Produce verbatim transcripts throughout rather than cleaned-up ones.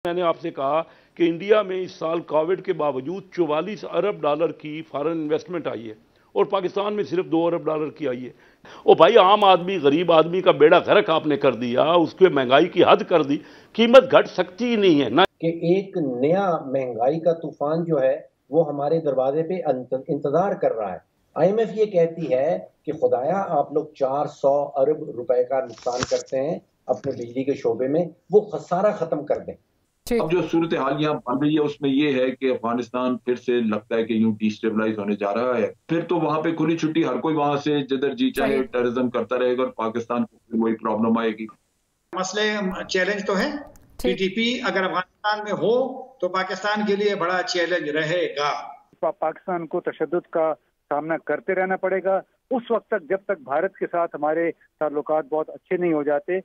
میں نے آپ سے کہا کہ انڈیا میں اس سال کووڈ کے باوجود چوالیس ارب ڈالر کی فارن انویسٹمنٹ آئی ہے اور پاکستان میں صرف دو ارب ڈالر کی آئی ہے۔ اور بھائی عام آدمی غریب آدمی کا بیڑا غرق آپ نے کر دیا، اس کے مہنگائی کی حد کر دی، قیمت گھٹ سکتی ہی نہیں ہے نا کہ ایک نیا مہنگائی کا طوفان جو ہے وہ ہمارے دروازے پہ انتظار کر رہا ہے۔ آئی ایم ایف یہ کہتی ہے کہ خدایا آپ لوگ چار سو ارب روپے کا نقصان کرتے ہیں اپنے بجلی کے شعبے میں، وہ خسارہ ختم کر دیں۔ اب جو صورتحال یہاں بن رہی ہے اس میں یہ ہے کہ افغانستان پھر سے لگتا ہے کہ یوں ڈی اسٹیبلائز ہونے جا رہا ہے، پھر تو وہاں پہ کھلی چھٹی ہر کوئی وہاں سے جدھر جی چاہے ٹیررزم کرتا رہے گا اور پاکستان کو وہی پرابلم آئے گی۔ مسئلے چیلنج تو ہے، ٹی ٹی پی اگر افغانستان میں ہو تو پاکستان کے لیے بڑا چیلنج رہے گا۔ پاکستان کو تشدد کا سامنا کرتے رہنا پڑے گا اس وقت تک جب تک بھارت کے ساتھ ہمارے تعلقات بہت اچھے نہیں ہو جاتے۔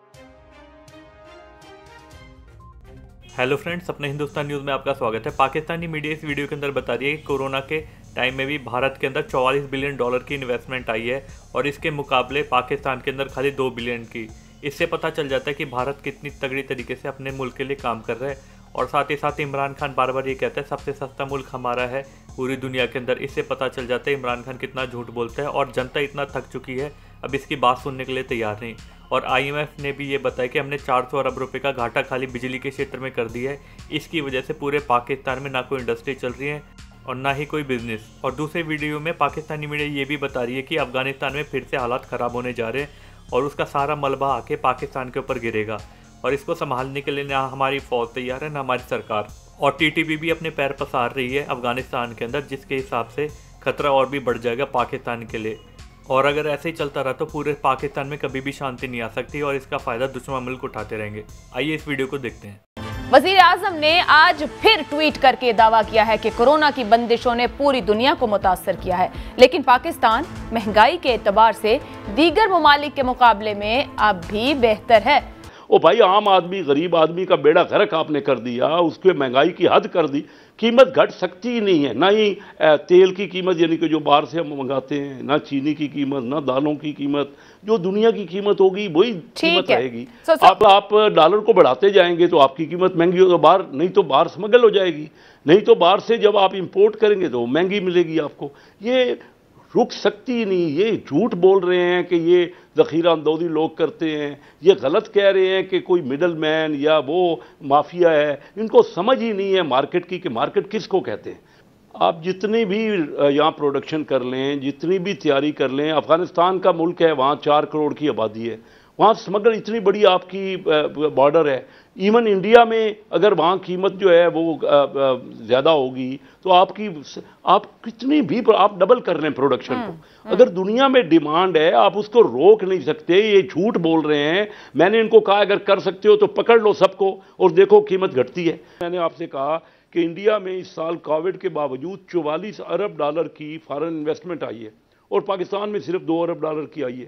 ہیلو فرینڈس، اپنے ہندوستان نیوز میں آپ کا سواگت ہے۔ پاکستانی میڈیا اس ویڈیو کے اندر بتا رہی ہے کہ کورونا کے ٹائم میں بھی بھارت کے اندر چوالیس بلین ڈالر کی انویسٹمنٹ آئی ہے اور اس کے مقابلے پاکستان کے اندر خالی دو بلین کی۔ اس سے پتہ چل جاتا ہے کہ بھارت کتنی تگڑی طریقے سے اپنے ملک کے لیے کام کر رہا ہے، اور ساتھ ہی ساتھ عمران خان بار بار یہ کہتا ہے سب سے سستا ملک ہمارا ہے پوری دنیا کے اندر۔ اس سے پتہ چل جاتا ہے عمران خان کتنا جھوٹ بولتا ہے، اور جنتا اتنا تھک چکی ہے اب اس کی بات سننے کے لیے تیار نہیں۔ اور آئی ایم ایف نے بھی یہ بتایا کہ ہم نے چار سو ارب روپے کا گھاٹا خالی بجلی کے چھیتر میں کر دیا ہے۔ اس کی وجہ سے پورے پاکستان میں نہ کوئی انڈسٹری چل رہی ہے اور نہ ہی کوئی بزنس۔ اور دوسرے ویڈیو میں پاکستانی میڈیا یہ بھی بتا رہی ہے کہ افغانستان میں پھر سے حالات خراب ہونے جا رہے ہیں اور اس کا سارا ملبہ آ کے پاکستان کے اوپر گرے گا، اور اس کو سنبھالنے کے لیے نہ ہماری فوج تیار ہے نہ ہماری سرکار۔ اور ٹی ٹی پی بھی اپنے پیر پسار رہی ہے افغانستان کے اندر، جس کے حساب سے خطرہ اور بھی بڑھ جائے گا پاکستان کے لیے۔ اور اگر ایسے ہی چلتا رہا تو پورے پاکستان میں کبھی بھی شانتی نہیں آ سکتی اور اس کا فائدہ دشمن ملک اٹھاتے رہیں گے۔ آئیے اس ویڈیو کو دیکھتے ہیں۔ وزیر اعظم نے آج پھر ٹویٹ کر کے دعویٰ کیا ہے کہ کورونا کی بندشوں نے پوری دنیا کو متاثر کیا ہے، لیکن پاکستان مہنگائی کے اعتبار سے دیگر ممالک کے مقابلے میں اب بھی بہتر ہے۔ او بھائی عام آدمی غریب آدمی کا بیڑا غرق آپ نے کر دیا، اس کے مہنگائی کی حد کر دی، قیمت گھٹ سکتی ہی نہیں ہے، نہ ہی تیل کی قیمت یعنی کہ جو باہر سے ہم منگاتے ہیں، نہ چینی کی قیمت، نہ دالوں کی قیمت، جو دنیا کی قیمت ہوگی وہی قیمت رہے گی۔ آپ آپ ڈالر کو بڑھاتے جائیں گے تو آپ کی قیمت مہنگی ہوگی، باہر نہیں تو باہر سمگل ہو جائے گی، نہیں تو باہر سے جب آپ امپورٹ کریں گے تو مہنگی ملے گی آپ کو۔ یہ رک سکتی ہی نہیں، یہ جھوٹ بول رہے ہیں کہ یہ ذخیرہ اندوزی لوگ کرتے ہیں، یہ غلط کہہ رہے ہیں کہ کوئی مڈل مین یا وہ مافیا ہے، ان کو سمجھ ہی نہیں ہے مارکیٹ کی کہ مارکیٹ کس کو کہتے ہیں۔ آپ جتنی بھی یہاں پروڈکشن کر لیں، جتنی بھی تیاری کر لیں، افغانستان کا ملک ہے، وہاں چار کروڑ کی آبادی ہے، وہاں سمگل اتنی بڑی آپ کی بارڈر ہے، ایون انڈیا میں اگر وہاں قیمت جو ہے وہ زیادہ ہوگی تو آپ کی آپ کتنی بھی آپ ڈبل کر لیں پروڈکشن کو، اگر دنیا میں ڈیمانڈ ہے آپ اس کو روک نہیں سکتے۔ یہ جھوٹ بول رہے ہیں۔ میں نے ان کو کہا اگر کر سکتے ہو تو پکڑ لو سب کو اور دیکھو قیمت گھٹتی ہے۔ میں نے آپ سے کہا کہ انڈیا میں اس سال کووڈ کے باوجود چوالیس ارب ڈالر کی فارن انویسٹمنٹ آئی ہے اور پاکستان میں صرف دو ارب ڈالر کی آئی ہے۔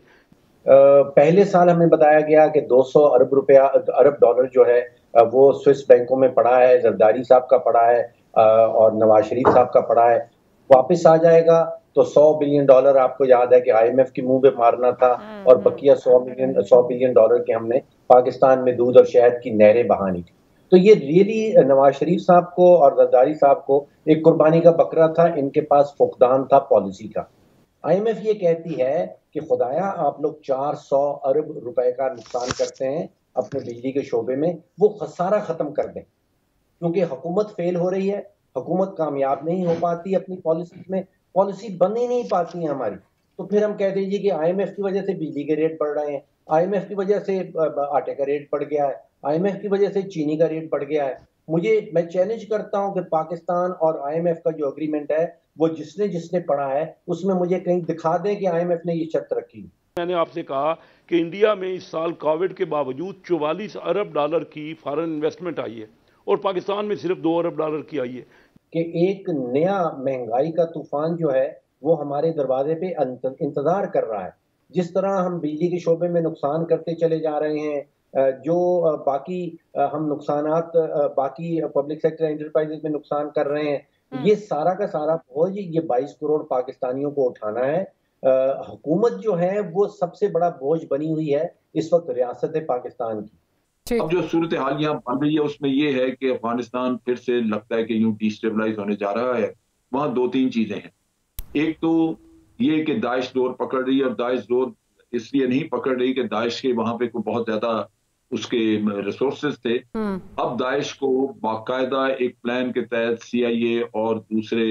پہلے سال ہمیں بتایا گیا کہ دو سو ارب روپیہ ارب ڈالر جو ہے وہ سوئس بینکوں میں پڑا ہے، زرداری صاحب کا پڑا ہے اور نواز شریف صاحب کا پڑا ہے، واپس آ جائے گا تو سو بلین ڈالر آپ کو یاد ہے کہ آئی ایم ایف کی منہ پہ مارنا تھا، اور بقیہ سو بلین سو بلین ڈالر کے ہم نے پاکستان میں دودھ اور شہد کی نہریں بہانی تھی۔ تو یہ ریئلی نواز شریف صاحب کو اور زرداری صاحب کو ایک قربانی کا بکرا تھا، ان کے پاس فقدان تھا پالیسی کا۔ آئی ایم ایف یہ کہتی ہے کہ خدایا آپ لوگ چار سو ارب روپے کا نقصان کرتے ہیں اپنے بجلی کے شعبے میں، وہ خسارہ ختم کر دیں، کیونکہ حکومت فیل ہو رہی ہے، حکومت کامیاب نہیں ہو پاتی اپنی پالیسیز میں، پالیسی بن ہی نہیں پاتی ہیں ہماری۔ تو پھر ہم کہہ دیجیے کہ آئی ایم ایف کی وجہ سے بجلی کے ریٹ بڑھ رہے ہیں، آئی ایم ایف کی وجہ سے آٹے کا ریٹ بڑھ گیا ہے، آئی ایم ایف کی وجہ سے چینی کا ریٹ بڑھ گیا ہے۔ مجھے میں چیلنج کرتا ہوں کہ پاکستان اور آئی ایم ایف کا جو اگریمنٹ ہے وہ جس نے جس نے پڑھا ہے اس میں مجھے کہیں دکھا دیں کہ آئی ایم ایف نے یہ شرط رکھی۔ میں نے آپ سے کہا کہ انڈیا میں اس سال کووڈ کے باوجود چوالیس ارب ڈالر کی فارن انویسٹمنٹ آئی ہے اور پاکستان میں صرف دو ارب ڈالر کی آئی ہے۔ کہ ایک نیا مہنگائی کا طوفان جو ہے وہ ہمارے دروازے پہ انتظار کر رہا ہے۔ جس طرح ہم بجلی کے شعبے میں نقصان کرتے چلے جا رہے ہیں، جو باقی ہم نقصانات باقی پبلک سیکٹر انٹرپرائزز میں نقصان کر رہے ہیں، یہ سارا کا سارا بوجھ یہ بائیس کروڑ پاکستانیوں کو اٹھانا ہے۔ حکومت جو ہے وہ سب سے بڑا بوجھ بنی ہوئی ہے اس وقت ریاست پاکستان کی۔ अब जो सूरत हाल यहाँ बन रही है उसमें ये है कि अफगानिस्तान फिर से लगता है कि यूं डिस्टेबलाइज होने जा रहा है। वहाँ दो तीन चीजें हैं। एक तो ये कि दाइश डोर पकड़ रही है, और दाइश डोर इसलिए नहीं पकड़ रही कि दाइश के वहां पे बहुत ज्यादा उसके रिसोर्सेज थे। अब दाइश को बाकायदा एक प्लान के तहत सी आई ए और दूसरे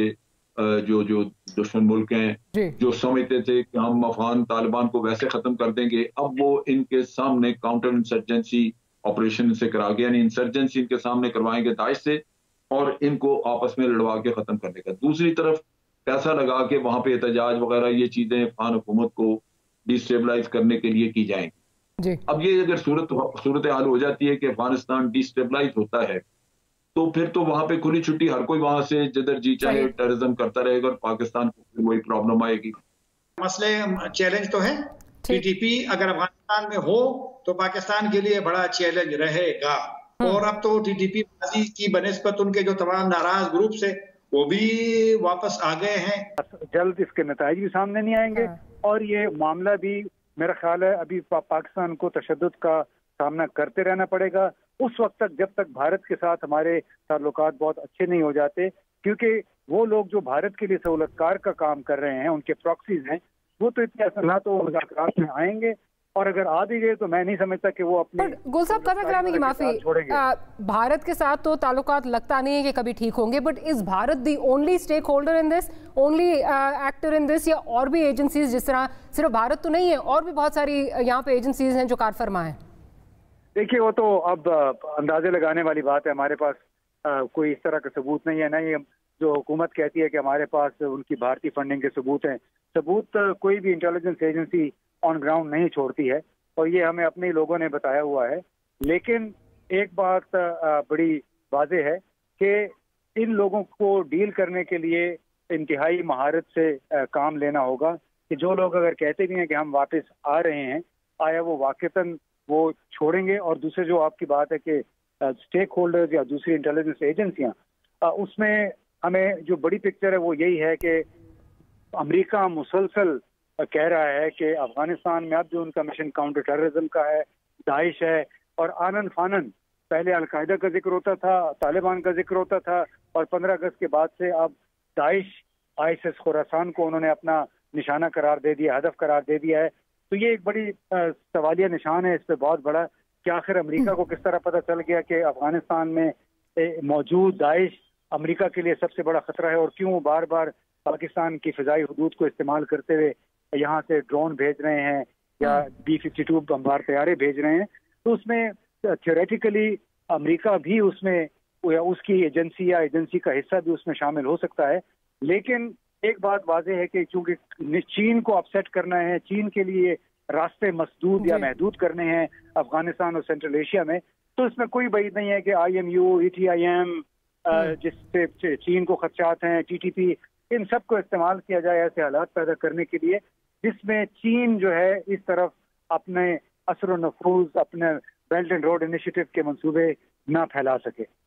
जो जो दुश्मन मुल्क हैं जो समझते थे कि हम अफगान तालिबान को वैसे खत्म कर देंगे, अब वो इनके सामने काउंटर इंसर्जेंसी ऑपरेशन से करा गया, यानी इंसर्जेंसी इनके सामने करवाएंगे दाइश से, और इनको आपस में लड़वा के खत्म करने का। दूसरी तरफ पैसा लगा के वहां पे एहतजाज वगैरह ये चीजें अफगान हुकूमत को डिस्टेबलाइज करने के लिए की जाएंगी। अब ये अगर सूरत सूरत हाल हो जाती है कि अफगानिस्तान डिस्टेबलाइज होता है, तो फिर तो वहां पे खुली छुट्टी हर कोई वहां से जिधर जी चाहे टेररिज्म करता रहेगा, और पाकिस्तान को वही प्रॉब्लम आएगी। मसले चैलेंज तो है, टीटीपी अगर अफगानिस्तान में हो तो पाकिस्तान के लिए बड़ा चैलेंज रहेगा। और अब तो टीटीपी की बनिस्बत उनके जो तमाम नाराज ग्रुप से वो भी वापस आ गए हैं। जल्द इसके नतीजे भी सामने नहीं आएंगे, और ये मामला भी मेरा ख्याल है अभी पा, पाकिस्तान को तशद्दुद का सामना करते रहना पड़ेगा उस वक्त तक जब तक भारत के साथ हमारे ताल्लुकात बहुत अच्छे नहीं हो जाते, क्योंकि वो लोग जो भारत के लिए सहूलतकार का काम कर रहे हैं, उनके प्रॉक्सीज हैं, वो तो इतने असला तो मुज़ाकरात में आएंगे, और अगर आ भी गए तो मैं नहीं समझता कि वो अपने गुल साहब कथा कलामी की माफी, भारत के साथ तो ताल्लुकात लगता नहीं है कि कभी ठीक होंगे, but is Bharat the only stakeholder in this, only actor in this, या और भी एजेंसीज जिस तरह सिर्फ भारत तो नहीं है, और भी बहुत सारी यहाँ पे एजेंसीज हैं जो कार फरमा है? देखिए वो तो अब अंदाजे लगाने वाली बात है। हमारे पास आ, कोई इस तरह का सबूत नहीं है, ना ये जो हुकूमत कहती है कि हमारे पास उनकी भारतीय फंडिंग के सबूत हैं। सबूत कोई भी इंटेलिजेंस एजेंसी ऑन ग्राउंड नहीं छोड़ती है, और ये हमें अपने लोगों ने बताया हुआ है। लेकिन एक बात बड़ी वाज़ेह है कि इन लोगों को डील करने के लिए इंतहाई महारत से काम लेना होगा, कि जो लोग अगर कहते भी हैं कि हम वापस आ रहे हैं, आया वो वाक़तन वो छोड़ेंगे। और दूसरे जो आपकी बात है कि स्टेक होल्डर्स या दूसरी इंटेलिजेंस एजेंसियां, उसमें हमें जो बड़ी पिक्चर है वो यही है कि अमेरिका मुसलसल कह रहा है कि अफगानिस्तान में अब जो उनका मिशन काउंटर टेररिज्म का है, दाइश है, और आनन फानन पहले अलकायदा का जिक्र होता था, तालिबान का जिक्र होता था, और पंद्रह अगस्त के बाद से अब दाइश आईएसएस खुरासान को उन्होंने अपना निशाना करार दे दिया, हदफ करार दे दिया है। तो ये एक बड़ी सवालिया निशान है इस पे बहुत बड़ा, कि आखिर अमेरिका को किस तरह पता चल गया कि अफगानिस्तान में मौजूद दाइश अमेरिका के लिए सबसे बड़ा खतरा है, और क्यों बार बार पाकिस्तान की फिजाई हदूद को इस्तेमाल करते हुए यहाँ से ड्रोन भेज रहे हैं या बी फिफ्टी टू बमबार तैयारे भेज रहे हैं। तो उसमें थियोरेटिकली अमेरिका भी उसमें, या उसकी एजेंसी या एजेंसी का हिस्सा भी उसमें शामिल हो सकता है। लेकिन एक बात वाज़ेह है कि चूंकि चीन को अपसेट करना है, चीन के लिए रास्ते मसदूद या महदूद करने हैं अफगानिस्तान और सेंट्रल एशिया में, तो इसमें कोई बात नहीं है कि I M U, E T I M, जिससे चीन को खदशात हैं, टी टी पी, इन सब को इस्तेमाल किया जाए ऐसे हालात पैदा करने के लिए जिसमें चीन जो है इस तरफ अपने असर नफूज, अपने बेल्ट एंड रोड इनिशिएटिव के मंसूबे ना फैला सके।